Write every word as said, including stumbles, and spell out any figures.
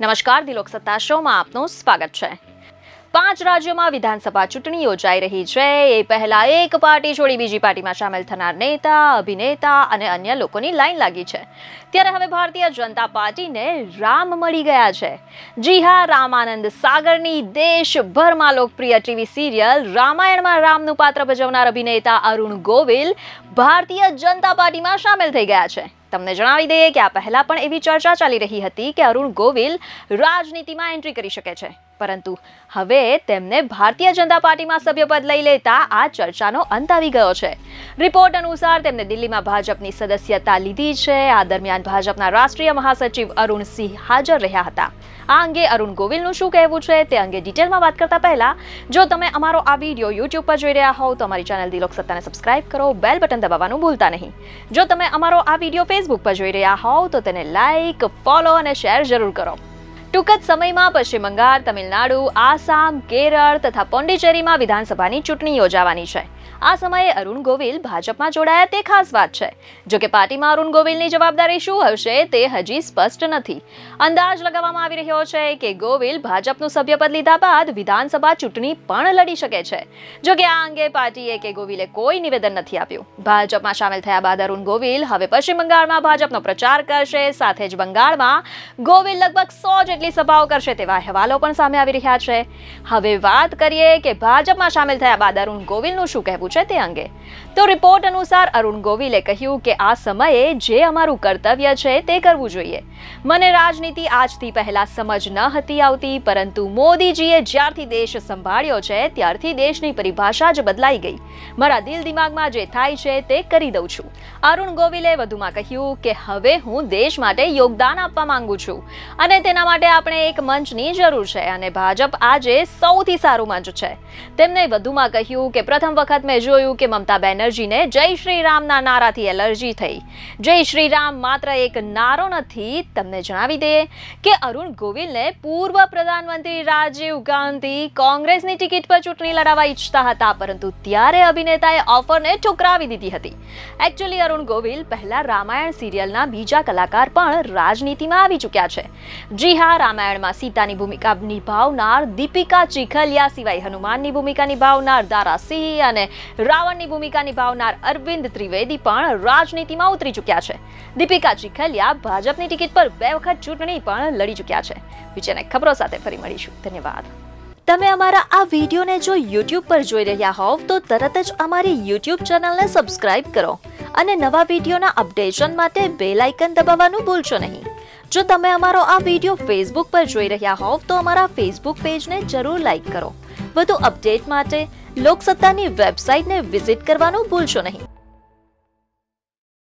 નમસ્કાર, ધી લોકસત્તા શોમાં આપનું સ્વાગત છે। પાંચ રાજ્યોમાં વિધાનસભા ચૂંટણી યોજાઈ રહી છે। એ પહેલા એક પાર્ટી છોડી બીજી પાર્ટીમાં સામેલ થનાર નેતા, અભિનેતા અને અન્ય લોકોની લાઈન લાગી છે। ત્યારે હવે ભારતીય જનતા પાર્ટીને રામ મળી ગયા છે। જી હા, રામાનંદ સાગરની દેશભરમાં લોકપ્રિય ટીવી સિરિયલ રામાયણમાં રામનું પાત્ર ભજવનાર અભિનેતા અરુણ ગોવિલ ભારતીય જનતા પાર્ટીમાં સામેલ થઈ ગયા છે। તમને જણાવી દઈએ કે આ પહેલા પણ એવી ચર્ચા ચાલી રહી હતી કે અરુણ ગોવિલ રાજનીતિમાં એન્ટ્રી કરી શકે છે, પરંતુ હવે તેમને ભારતીય જનતા પાર્ટીમાં સભ્યપદ લઈ લેતા આ ચર્ચાનો અંત આવી ગયો છે। રિપોર્ટ અનુસાર તેમને દિલ્હીમાં ભાજપની સદસ્યતા લીધી છે। આ દરમિયાન ભાજપના રાષ્ટ્રીય મહાસચિવ અરુણ સિંહ હાજર રહ્યા હતા। આ અંગે અરુણ ગોવિલનું શું કહેવું છે તે અંગે ડિટેલમાં વાત કરતા પહેલા જો તમે અમારો આ વિડીયો યુટ્યુબ પર જોઈ રહ્યા હોવ તો અમારી ચેનલ ધી લોકસત્તાને સબસ્ક્રાઇબ કરો, બેલ બટન દબાવવાનું ભૂલતા નહીં। જો તમે અમારો આ વિડીયો ફેસબુક પર જોઈ રહ્યા હોવ તો તેને લાઇક, ફોલો અને શેર જરૂર કરો। ટૂંક જ સમયમાં પશ્ચિમ બંગાળ, તમિલનાડુ, આસામ, કેરળ તથા પોંડિચેરીમાં વિધાનસભાની ચૂંટણી યોજાવાની છે। આ સમયે અરુણ ગોવિલ ભાજપમાં જોડાયા તે ખાસ વાત છે। જો કે પાર્ટીમાં અરુણ ગોવિલની જવાબદારી શું હશે તે હજી સ્પષ્ટ નથી। અંદાજ લગાવવામાં આવી રહ્યો છે કે ગોવિલ ભાજપનું સભ્યપદ લીધા બાદ વિધાનસભા ચૂંટણી પણ લડી શકે છે। જો કે આ અંગે પાર્ટીએ કે ગોવિલે કોઈ નિવેદન નથી આપ્યું। ભાજપમાં સામેલ થયા બાદ અરુણ ગોવિલ હવે પશ્ચિમ બંગાળમાં ભાજપનો પ્રચાર કરશે। સાથે જ બંગાળમાં ગોવિલ લગભગ સો જેટલી સભાઓ કરશે તેવા અહેવાલો પણ સામે આવી રહ્યા છે। હવે વાત કરીએ કે ભાજપમાં સામેલ થયા બાદ અરુણ ગોવિલનું શું કહેવું છે તે અંગે। તો રિપોર્ટ અનુસાર અરુણ ગોવિલે કહ્યું કે આ સમયે જે અમારું કર્તવ્ય છે તે કરવું જોઈએ। મને રાજનીતિ આજથી પહેલા સમજ ન હતી આવતી, પરંતુ મોદીજીએ જ્યારથી દેશ સંભાળ્યો છે ત્યારથી દેશની પરિભાષા જ બદલાઈ ગઈ। મારા દિલ દિમાગમાં જે થાય છે તે કરી દઉં છું। અરુણ ગોવિલે વધુમાં કહ્યું કે હવે હું દેશ માટે યોગદાન આપવા માંગુ છું અને તેના માટે આપણે એક મંચની જરૂર છે અને ભાજપ આજે સૌથી સારું મંચ છે। તેમણે વધુમાં કહ્યું કે પ્રથમ વખત મેં જોયું કે મમતા બેનર્જીને જય શ્રી રામના નારાથી એલર્જી થઈ। જય શ્રી રામ માત્ર એક નારો નથી। તમને જણાવી દઈએ કે અરુણ ગોવિલને પૂર્વ પ્રધાનમંત્રી રાજીવ ગાંધી કોંગ્રેસની ટિકિટ પર ચૂંટણી લડાવવા ઈચ્છતા હતા, પરંતુ ત્યારે અભિનેતાએ ઓફરને ઠુકરાવી દીધી હતી। એકચ્યુઅલી અરુણ ગોવિલ પહેલા રામાયણ સિરિયલના બીજા કલાકાર પણ રાજનીતિમાં આવી ચૂક્યા છે। જી હા, રામાયણમાં સીતાની ભૂમિકા નિભાવનાર દીપિકા ચીખલિયા સિવાય હનુમાનની ભૂમિકા નિભાવનાર દારા સિંહ અને રાવણની ભૂમિકા નિભાવનાર અરવિંદ ત્રિવેદી પણ રાજનીતિમાં ઉતરી ચૂક્યા છે। દીપિકા ચીખલિયા ભાજપની ટિકિટ પર બે વખત ચૂંટણી પણ લડી ચૂક્યા છે। બીજાને ખબરો સાથે ફરી મળીશું। ધન્યવાદ। તમે અમારા આ વિડીયોને જો યુટ્યુબ પર જોઈ રહ્યા હોવ તો તરત જ અમારી યુટ્યુબ ચેનલને સબસ્ક્રાઇબ કરો અને નવા વિડીયોના અપડેશન માટે બેલ આઇકન દબાવવાનું ભૂલશો નહીં। જો તમે અમારો આ વિડીયો ફેસબુક પર જોઈ રહ્યા હોવ તો અમારા ફેસબુક પેજને જરૂર લાઇક કરો। વધુ અપડેટ માટે લોકસત્તાની વેબસાઇટને વિઝિટ કરવાનું ભૂલશો નહીં।